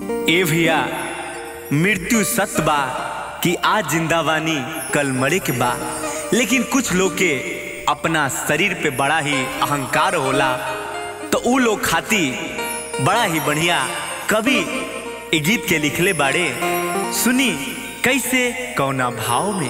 ए भैया, मृत्यु सत्य बा कि आज जिंदावानी कल मरे के बा। लेकिन कुछ लोग के अपना शरीर पे बड़ा ही अहंकार होला, तो उ लोग खाती बड़ा ही बढ़िया कवि ए गीत के लिखले बाड़े। सुनी कैसे, कौना भाव में।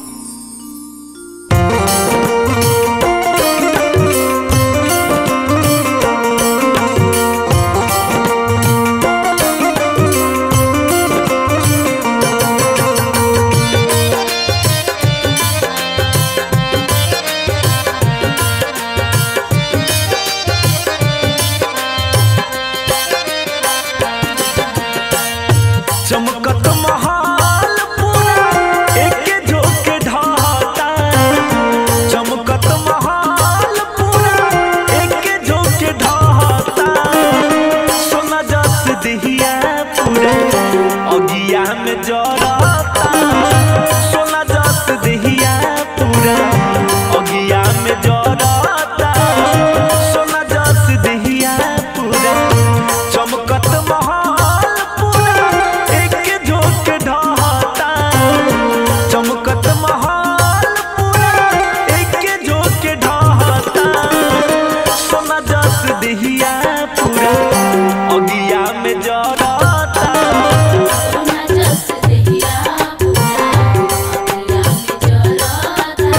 चमकत महाल पूरा एके झोंके ढाता, चमकत महाल पूरा एके झोंके ढाता। सोना जस देहिया पूरा अगिया में जरता, सोना जस देहिया पूरा अगिया में जरता, सोना जस देहिया पूरा। चमकत चमकत महाल पूरा एके झोंके ढाता, सोना जस देहिया पूरा अगिया में जरता, सोना जस देहिया पूरा अगिया में जरता,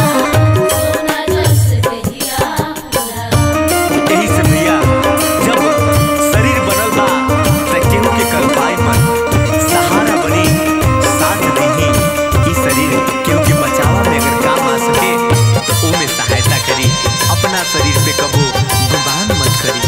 सोना जस देहिया पूरा। यही से भैया, जब शरीर बनल बा त केहू के कल्पाए मन सहारा बनी, साथ देही शरीर क्योंकि बचावा में अगर काम आ सके तो उनमें सहायता करी। अपना शरीर पे कबो गुमान मत करी।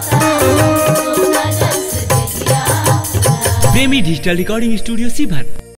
प्रेमी डिजिटल रिकॉर्डिंग स्टूडियो सीभर।